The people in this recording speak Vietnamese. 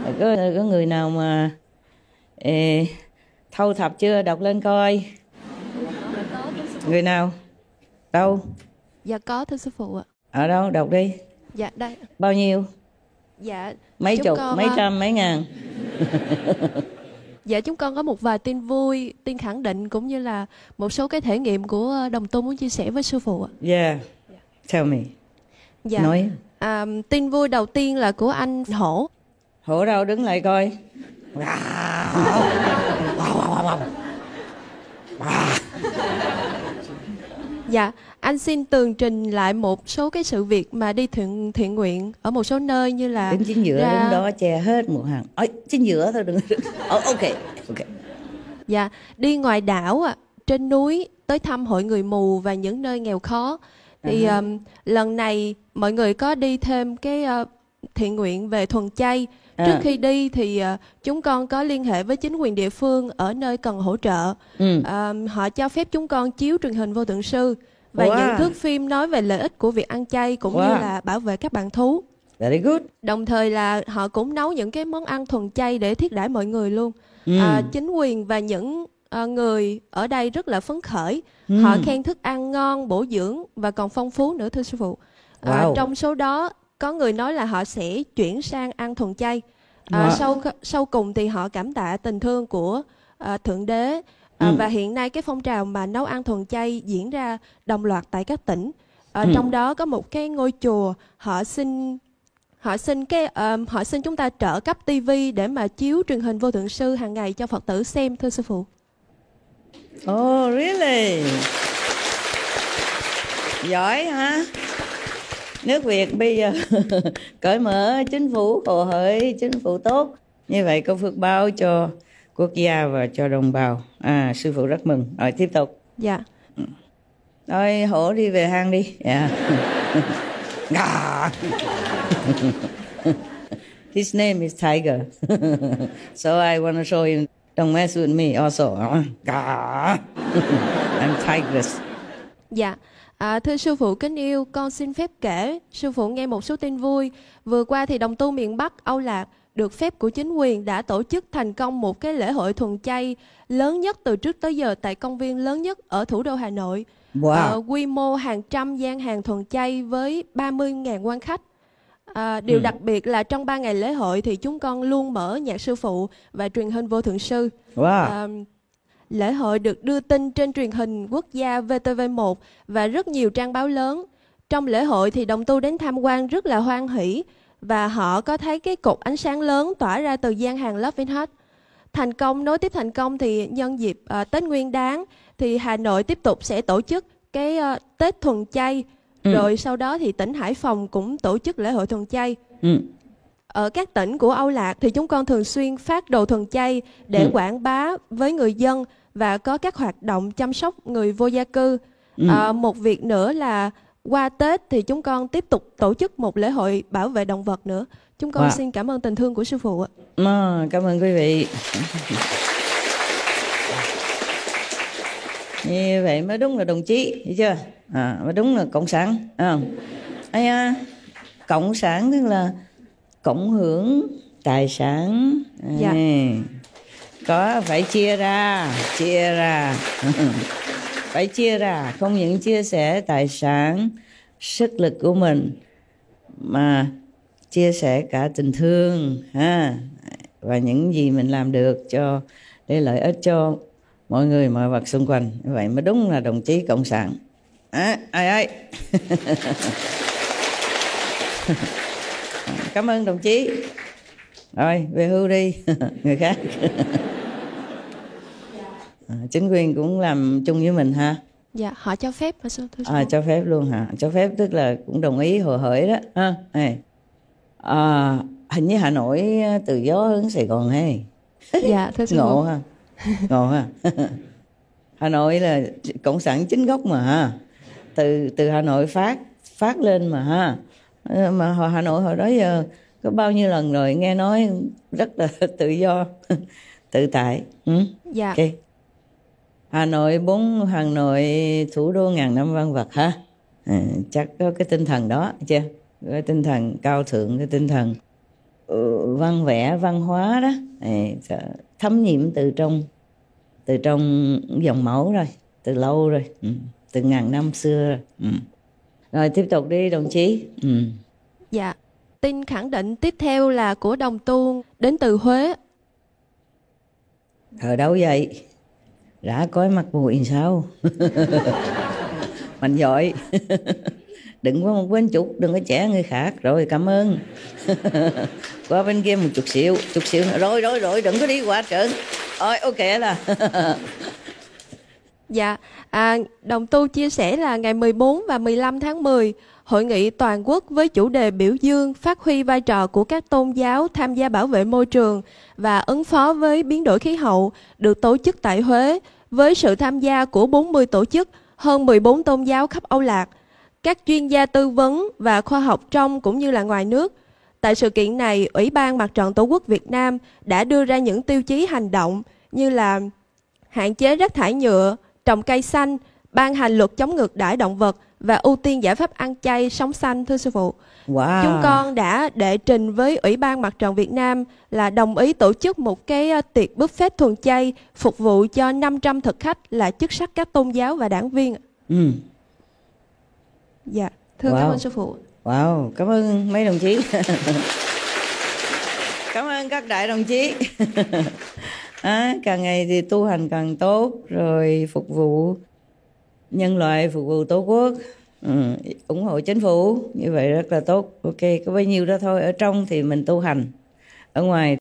Có người nào mà thâu thập chưa? Đọc lên coi. Người nào? Đâu? Dạ có thưa sư phụ ạ. Ở đâu? Đọc đi. Dạ đây. Bao nhiêu? Dạ mấy chục, mấy trăm, mấy ngàn? Dạ chúng con có một vài tin vui, tin khẳng định cũng như là một số cái thể nghiệm của đồng tu muốn chia sẻ với sư phụ ạ. Yeah. Tell me. Dạ. Nói. Tin vui đầu tiên là của anh Hổ. Hổ đâu? Đứng lại coi. Dạ, anh xin tường trình lại một số cái sự việc mà đi thiện nguyện ở một số nơi như là đứng chính giữa, đứng đó che hết một hàng. Ôi, chính giữa thôi, đừng. Ok. Dạ, đi ngoài đảo trên núi tới thăm hội người mù và những nơi nghèo khó. Thì lần này mọi người có đi thêm cái thiện nguyện về thuần chay. Trước khi đi thì chúng con có liên hệ với chính quyền địa phương ở nơi cần hỗ trợ. Họ cho phép chúng con chiếu truyền hình vô tượng sư và những thước phim nói về lợi ích của việc ăn chay cũng như là bảo vệ các bạn thú. Very good. Đồng thời là họ cũng nấu những cái món ăn thuần chay để thiết đãi mọi người luôn. Chính quyền và những người ở đây rất là phấn khởi. Họ khen thức ăn ngon, bổ dưỡng và còn phong phú nữa thưa sư phụ. Trong số đó có người nói là họ sẽ chuyển sang ăn thuần chay. Sau cùng thì họ cảm tạ tình thương của Thượng Đế. Và hiện nay cái phong trào mà nấu ăn thuần chay diễn ra đồng loạt tại các tỉnh. Trong đó có một cái ngôi chùa họ xin chúng ta trợ cấp tivi để mà chiếu truyền hình vô tượng sư hàng ngày cho Phật tử xem thưa sư phụ. Oh really? Giỏi hả? Nước Việt bây giờ cởi mở, chính phủ hồ hởi, chính phủ tốt. Như vậy có phước báo cho quốc gia và cho đồng bào. Sư phụ rất mừng. Rồi tiếp tục. Dạ. Rồi Hổ đi về hang đi. His name is Tiger. So I want to show him, don't mess with me also. I'm tigress. Dạ. Thưa sư phụ kính yêu, con xin phép kể sư phụ nghe một số tin vui. Vừa qua thì đồng tu miền Bắc Âu Lạc được phép của chính quyền đã tổ chức thành công một cái lễ hội thuần chay lớn nhất từ trước tới giờ tại công viên lớn nhất ở thủ đô Hà Nội. Quy mô hàng trăm gian hàng thuần chay với 30.000 quan khách. Điều đặc biệt là trong 3 ngày lễ hội thì chúng con luôn mở nhạc sư phụ và truyền hình vô thượng sư. Lễ hội được đưa tin trên truyền hình quốc gia VTV1 và rất nhiều trang báo lớn. Trong lễ hội thì đồng tu đến tham quan rất là hoan hỷ và họ có thấy cái cột ánh sáng lớn tỏa ra từ gian hàng Love in Heart. Nối tiếp thành công thì nhân dịp Tết Nguyên Đán thì Hà Nội tiếp tục sẽ tổ chức cái Tết thuần chay. Rồi sau đó thì tỉnh Hải Phòng cũng tổ chức lễ hội thuần chay. Ở các tỉnh của Âu Lạc thì chúng con thường xuyên phát đồ thuần chay để quảng bá với người dân và có các hoạt động chăm sóc người vô gia cư. Một việc nữa là qua Tết thì chúng con tiếp tục tổ chức một lễ hội bảo vệ động vật nữa. Chúng con xin cảm ơn tình thương của sư phụ ạ. Cảm ơn quý vị. Như vậy mới đúng là đồng chí, hiểu chưa? Mới đúng là cộng sản. Cộng sản tức là cộng hưởng tài sản. Có phải chia ra. Phải chia ra, không những chia sẻ tài sản, sức lực của mình mà chia sẻ cả tình thương và những gì mình làm được để lợi ích cho mọi người, mọi vật xung quanh. Như vậy mới đúng là đồng chí cộng sản. Ai Cảm ơn đồng chí. Rồi về hưu đi. Người khác. Chính quyền cũng làm chung với mình ha? Dạ, họ cho phép hả sư? Cho phép luôn hả? Cho phép tức là cũng đồng ý hồ hởi đó ha. Hình như Hà Nội từ gió hướng Sài Gòn hay? Dạ thưa sư. Ngộ ha. Ngộ ha. Hà Nội là cộng sản chính gốc mà ha. Từ Hà Nội phát lên mà ha. Mà Hà Nội hồi đó giờ có bao nhiêu lần rồi nghe nói rất là tự do, tự tại. Dạ. Okay. Hà Nội thủ đô ngàn năm văn vật ha. Chắc có cái tinh thần đó chưa? Cái tinh thần cao thượng, cái tinh thần văn vẽ văn hóa đó, thấm nhiễm từ trong dòng máu rồi, từ lâu rồi, từ ngàn năm xưa rồi. Rồi tiếp tục đi đồng chí. Dạ, tin khẳng định tiếp theo là của đồng tu đến từ Huế. Ở đâu vậy? Đã coi mặt mũi sao? Mạnh giỏi. Đừng có một bên chút, đừng có trẻ người khác. Rồi, cảm ơn. Qua bên kia một chút xíu nữa. Rồi, đừng có đi qua trơn. Rồi, ok là. Dạ, đồng tu chia sẻ là ngày 14 và 15 tháng 10, hội nghị toàn quốc với chủ đề biểu dương phát huy vai trò của các tôn giáo tham gia bảo vệ môi trường và ứng phó với biến đổi khí hậu được tổ chức tại Huế với sự tham gia của 40 tổ chức, hơn 14 tôn giáo khắp Âu Lạc, các chuyên gia tư vấn và khoa học trong cũng như là ngoài nước. Tại sự kiện này, Ủy ban Mặt trận Tổ quốc Việt Nam đã đưa ra những tiêu chí hành động như là hạn chế rác thải nhựa, trồng cây xanh, ban hành luật chống ngược đãi động vật và ưu tiên giải pháp ăn chay sống xanh, thưa sư phụ. Wow. Chúng con đã đệ trình với Ủy ban Mặt trận Việt Nam là đồng ý tổ chức một cái tiệc buffet thuần chay phục vụ cho 500 thực khách là chức sắc các tôn giáo và đảng viên. Dạ, thưa cảm ơn sư phụ. Wow, cảm ơn mấy đồng chí. Cảm ơn các đại đồng chí. Càng ngày thì tu hành càng tốt, rồi phục vụ nhân loại, phục vụ Tổ quốc, ủng hộ chính phủ, như vậy rất là tốt. Ok, có bấy nhiêu đó thôi. Ở trong thì mình tu hành, ở ngoài